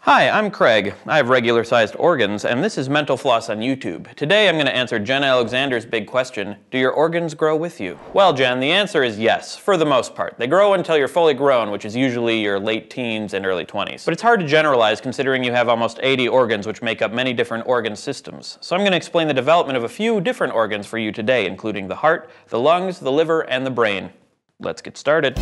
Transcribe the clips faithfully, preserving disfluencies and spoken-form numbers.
Hi, I'm Craig. I have regular-sized organs, and this is Mental Floss on YouTube. Today I'm going to answer Jen Alexander's big question, do your organs grow with you? Well, Jen, the answer is yes, for the most part. They grow until you're fully grown, which is usually your late teens and early twenties. But it's hard to generalize considering you have almost eighty organs which make up many different organ systems. So I'm going to explain the development of a few different organs for you today, including the heart, the lungs, the liver, and the brain. Let's get started.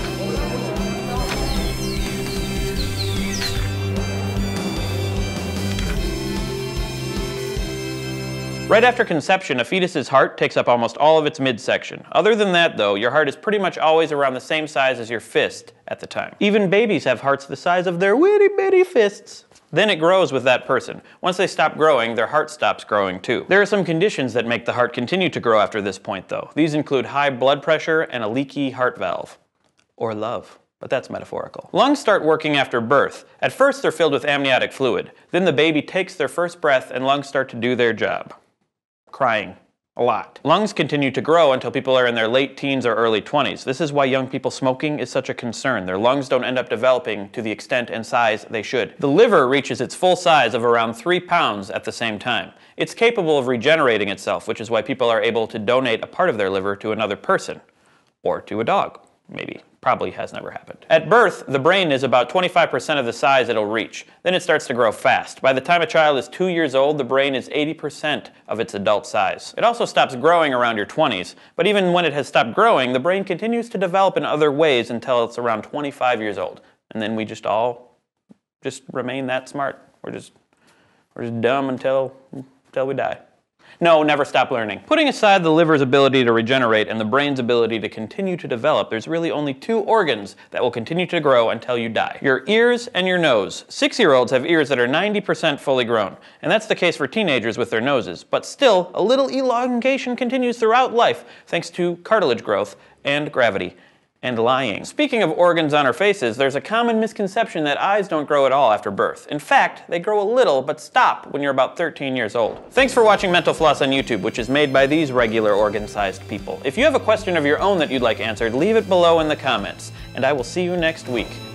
Right after conception, a fetus's heart takes up almost all of its midsection. Other than that, though, your heart is pretty much always around the same size as your fist at the time. Even babies have hearts the size of their witty bitty fists. Then it grows with that person. Once they stop growing, their heart stops growing too. There are some conditions that make the heart continue to grow after this point, though. These include high blood pressure and a leaky heart valve. Or love. But that's metaphorical. Lungs start working after birth. At first, they're filled with amniotic fluid. Then the baby takes their first breath and lungs start to do their job. Crying. A lot. Lungs continue to grow until people are in their late teens or early twenties. This is why young people smoking is such a concern. Their lungs don't end up developing to the extent and size they should. The liver reaches its full size of around three pounds at the same time. It's capable of regenerating itself, which is why people are able to donate a part of their liver to another person. Or to a dog, maybe. Probably has never happened. At birth, the brain is about twenty-five percent of the size it'll reach. Then it starts to grow fast. By the time a child is two years old, the brain is eighty percent of its adult size. It also stops growing around your twenties, but even when it has stopped growing, the brain continues to develop in other ways until it's around twenty-five years old. And then we just all just remain that smart. We're just, we're just dumb until, until we die. No, never stop learning. Putting aside the liver's ability to regenerate and the brain's ability to continue to develop, there's really only two organs that will continue to grow until you die. Your ears and your nose. Six-year-olds have ears that are ninety percent fully grown, and that's the case for teenagers with their noses. But still, a little elongation continues throughout life thanks to cartilage growth and gravity. And lying. Speaking of organs on our faces, there's a common misconception that eyes don't grow at all after birth. In fact, they grow a little, but stop when you're about thirteen years old. Thanks for watching Mental Floss on YouTube, which is made by these regular organ-sized people. If you have a question of your own that you'd like answered, leave it below in the comments, and I will see you next week.